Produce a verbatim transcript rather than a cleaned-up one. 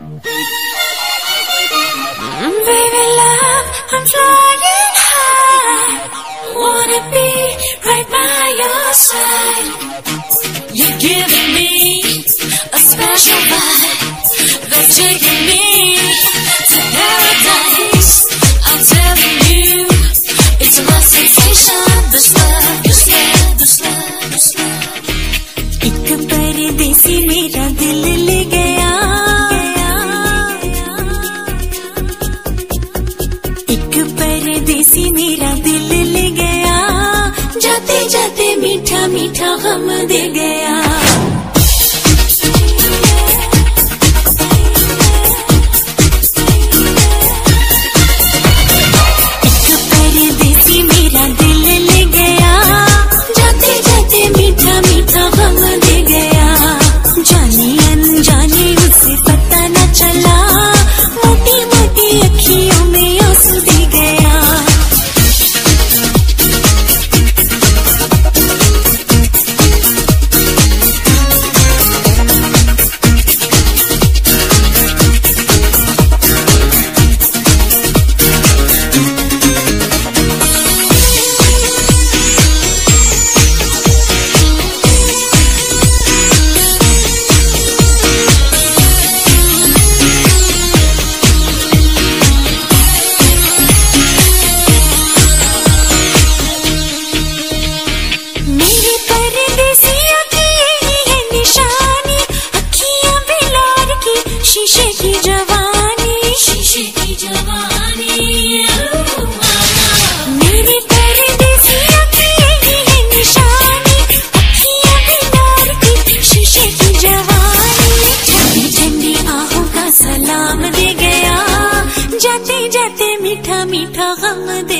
Baby love, I'm flying high. Wanna be right by your side. You're giving me a special vibe that's taking me to paradise. I'm telling you, it's my sensation. This love, this love, this love, this love. एक परदेसी मेरा दिल ले गया, एक परदेसी मेरा दिल ले गया, जाते जाते मीठा मीठा गम दे गया। शीशे की जवानी, शीशे की जवानी, मेरी परदेसी अखियाँ ही है निशानी, अखियाँ भी नूर की शीशे की जवानी। ठंडी ठंडी आहों का सलाम दे गया, जाते जाते मीठा मीठा गम दे